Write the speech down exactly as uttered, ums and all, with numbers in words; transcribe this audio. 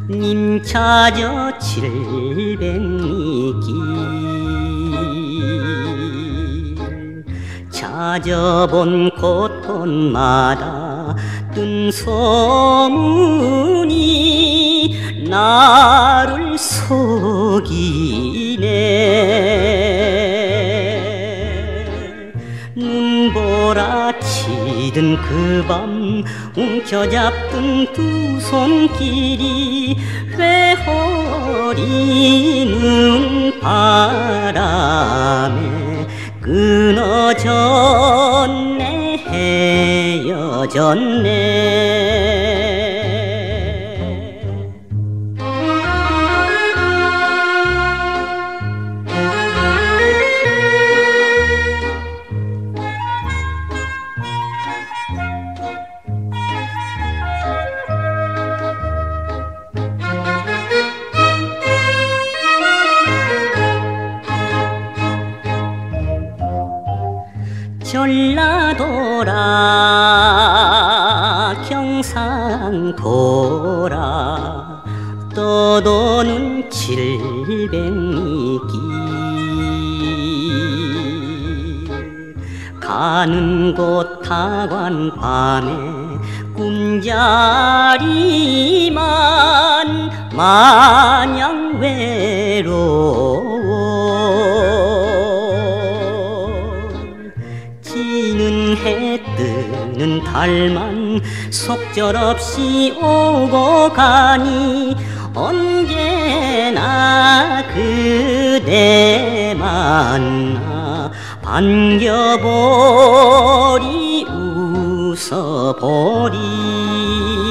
님 찾아 칠백리 길 찾아본 곳곳마다 뜬 소문이 나를 속이네. 눈보라 치던 그 밤 움켜잡던 두 손길이 회오리는 바람에 끊어졌네, 헤어졌네. 전라도라 경상도라 떠도는 칠백리 길 가는 곳 타관 밤에 꿈자리만 마냥 외로워. 지는 해 뜨는 달만 속절없이 오고 가니 언제나 그대 만나 반겨보리 웃어보리.